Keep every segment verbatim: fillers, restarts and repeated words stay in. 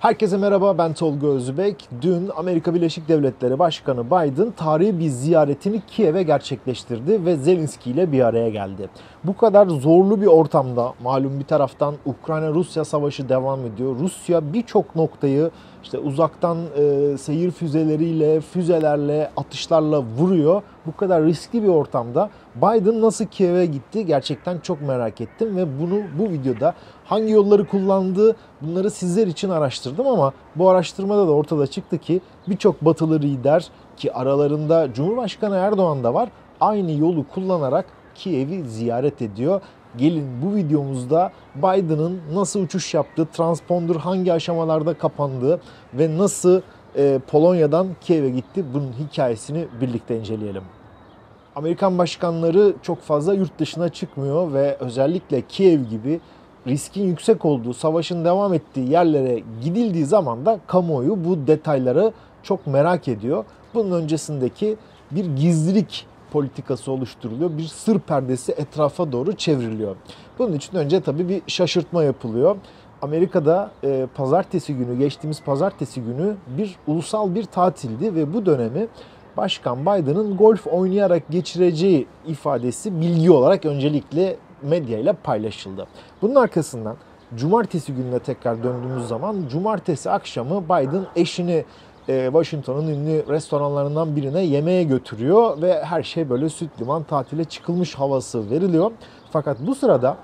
Herkese merhaba, ben Tolga Özbek. Dün Amerika Birleşik Devletleri Başkanı Biden tarihi bir ziyaretini Kiev'e gerçekleştirdi ve Zelenski ile bir araya geldi. Bu kadar zorlu bir ortamda, malum bir taraftan Ukrayna-Rusya savaşı devam ediyor. Rusya birçok noktayı işte uzaktan e, seyir füzeleriyle, füzelerle, atışlarla vuruyor. Bu kadar riskli bir ortamda Biden nasıl Kiev'e gitti gerçekten çok merak ettim ve bunu bu videoda hangi yolları kullandığı bunları sizler için araştırdım ama bu araştırmada da ortada çıktı ki birçok batılı lider ki aralarında Cumhurbaşkanı Erdoğan da var aynı yolu kullanarak Kiev'i ziyaret ediyor. Gelin bu videomuzda Biden'ın nasıl uçuş yaptığı, transponder hangi aşamalarda kapandığı ve nasıl e, Polonya'dan Kiev'e gitti bunun hikayesini birlikte inceleyelim. Amerikan başkanları çok fazla yurt dışına çıkmıyor ve özellikle Kiev gibi riskin yüksek olduğu, savaşın devam ettiği yerlere gidildiği zaman da kamuoyu bu detayları çok merak ediyor. Bunun öncesindeki bir gizlilik politikası oluşturuluyor. Bir sır perdesi etrafa doğru çevriliyor. Bunun için önce tabii bir şaşırtma yapılıyor. Amerika'da e, pazartesi günü, geçtiğimiz pazartesi günü bir ulusal bir tatildi ve bu dönemi Başkan Biden'ın golf oynayarak geçireceği ifadesi bilgi olarak öncelikle medyayla paylaşıldı. Bunun arkasından cumartesi gününe tekrar döndüğümüz zaman cumartesi akşamı Biden eşini Washington'un ünlü restoranlarından birine yemeğe götürüyor ve her şey böyle süt liman tatile çıkılmış havası veriliyor. Fakat bu sırada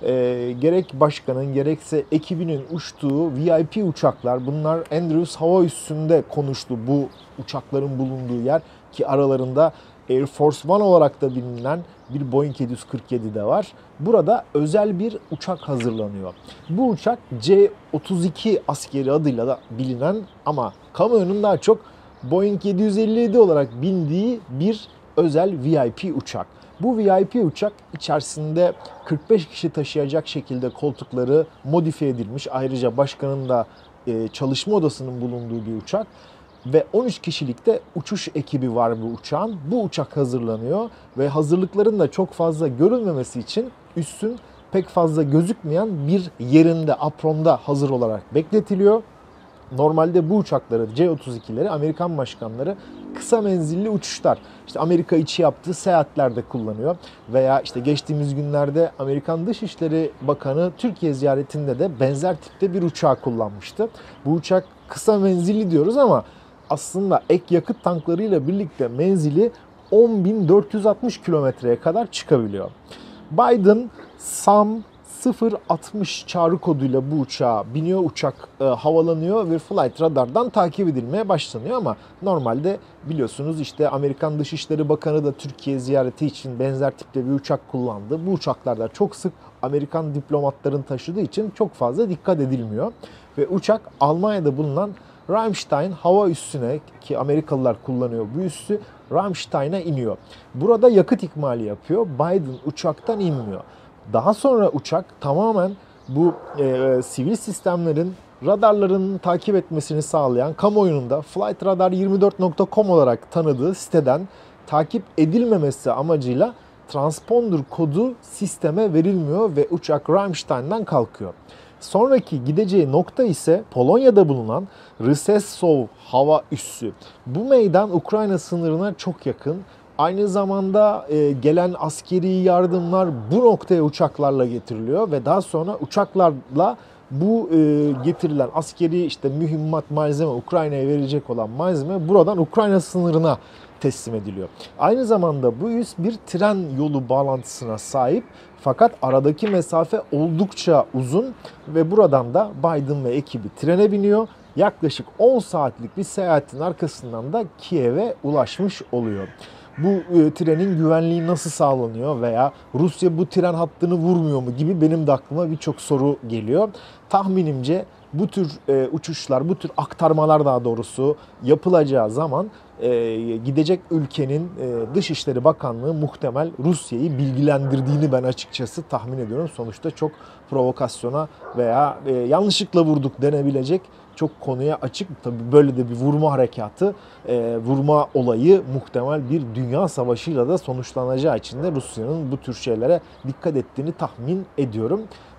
e, gerek başkanın gerekse ekibinin uçtuğu V I P uçaklar, bunlar Andrews Hava Üssü'nde konuştu bu uçakların bulunduğu yer ki aralarında Air Force One olarak da bilinen bir Boeing yedi yüz kırk yedi de var. Burada özel bir uçak hazırlanıyor. Bu uçak C otuz iki askeri adıyla da bilinen ama kamuoyunun daha çok Boeing yedi yüz elli yedi olarak bildiği bir özel V I P uçak. Bu V I P uçak içerisinde kırk beş kişi taşıyacak şekilde koltukları modifiye edilmiş. Ayrıca başkanın da çalışma odasının bulunduğu bir uçak. Ve on üç kişilik de uçuş ekibi var bu uçağın. Bu uçak hazırlanıyor ve hazırlıkların da çok fazla görülmemesi için üssün pek fazla gözükmeyen bir yerinde, apronda hazır olarak bekletiliyor. Normalde bu uçakları, C otuz ikileri Amerikan başkanları kısa menzilli uçuşlar, işte Amerika içi yaptığı seyahatlerde kullanıyor. Veya işte geçtiğimiz günlerde Amerikan Dışişleri Bakanı Türkiye ziyaretinde de benzer tipte bir uçağı kullanmıştı. Bu uçak kısa menzilli diyoruz ama aslında ek yakıt tanklarıyla birlikte menzili on bin dört yüz altmış kilometreye kadar çıkabiliyor. Biden SAM sıfır altmış çağrı koduyla bu uçağa biniyor, uçak e, havalanıyor ve flight radardan takip edilmeye başlanıyor ama normalde biliyorsunuz işte Amerikan Dışişleri Bakanı da Türkiye ziyareti için benzer tipte bir uçak kullandı. Bu uçaklarda çok sık Amerikan diplomatların taşıdığı için çok fazla dikkat edilmiyor ve uçak Almanya'da bulunan Ramstein hava üssüne ki Amerikalılar kullanıyor bu üssü Ramstein'a iniyor. Burada yakıt ikmali yapıyor. Biden uçaktan inmiyor. Daha sonra uçak tamamen bu e, sivil sistemlerin radarlarının takip etmesini sağlayan kamuoyunun da flight radar yirmi dört nokta com olarak tanıdığı siteden takip edilmemesi amacıyla transponder kodu sisteme verilmiyor ve uçak Ramstein'dan kalkıyor. Sonraki gideceği nokta ise Polonya'da bulunan Rzeszów hava üssü. Bu meydan Ukrayna sınırına çok yakın. Aynı zamanda e, gelen askeri yardımlar bu noktaya uçaklarla getiriliyor ve daha sonra uçaklarla bu e, getirilen askeri işte mühimmat malzeme, Ukrayna'ya verecek olan malzeme buradan Ukrayna sınırına teslim ediliyor. Aynı zamanda bu üs bir tren yolu bağlantısına sahip fakat aradaki mesafe oldukça uzun ve buradan da Biden ve ekibi trene biniyor. Yaklaşık on saatlik bir seyahatin arkasından da Kiev'e ulaşmış oluyor. Bu e, trenin güvenliği nasıl sağlanıyor veya Rusya bu tren hattını vurmuyor mu gibi benim de aklıma birçok soru geliyor. Tahminimce bu tür e, uçuşlar, bu tür aktarmalar daha doğrusu yapılacağı zaman e, gidecek ülkenin e, Dışişleri Bakanlığı muhtemel Rusya'yı bilgilendirdiğini ben açıkçası tahmin ediyorum. Sonuçta çok provokasyona veya e, yanlışlıkla vurduk denebilecek çok konuya açık. Tabii böyle de bir vurma harekatı, e, vurma olayı muhtemel bir dünya savaşıyla da sonuçlanacağı için de Rusya'nın bu tür şeylere dikkat ettiğini tahmin ediyorum.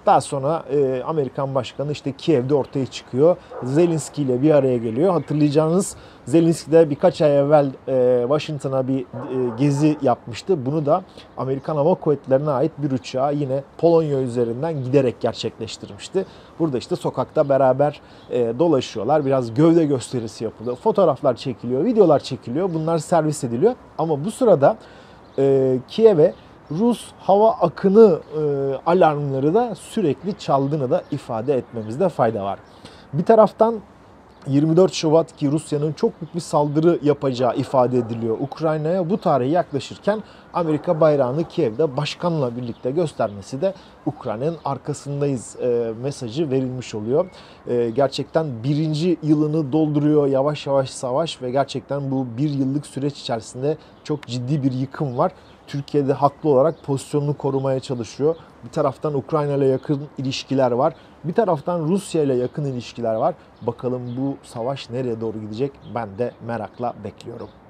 Daha sonra e, Amerikan başkanı işte Kiev'de ortaya çıkıyor. Zelenski ile bir araya geliyor. Hatırlayacağınız Zelenski de birkaç ay evvel e, Washington'a bir e, gezi yapmıştı. Bunu da Amerikan Hava Kuvvetleri'ne ait bir uçağı yine Polonya üzerinden giderek gerçekleştirmişti. Burada işte sokakta beraber e, dolaşıyorlar. Biraz gövde gösterisi yapılıyor. Fotoğraflar çekiliyor, videolar çekiliyor. Bunlar servis ediliyor. Ama bu sırada e, Kiev'e Rus hava akını e, alarmları da sürekli çaldığını da ifade etmemizde fayda var. Bir taraftan yirmi dört Şubat ki Rusya'nın çok büyük bir saldırı yapacağı ifade ediliyor Ukrayna'ya. Bu tarihe yaklaşırken Amerika bayrağını Kiev'de başkanla birlikte göstermesi de Ukrayna'nın arkasındayız e, mesajı verilmiş oluyor. E, gerçekten birinci yılını dolduruyor yavaş yavaş savaş ve gerçekten bu bir yıllık süreç içerisinde çok ciddi bir yıkım var. Türkiye'de haklı olarak pozisyonunu korumaya çalışıyor. Bir taraftan Ukrayna ile yakın ilişkiler var. Bir taraftan Rusya ile yakın ilişkiler var. Bakalım bu savaş nereye doğru gidecek? Ben de merakla bekliyorum.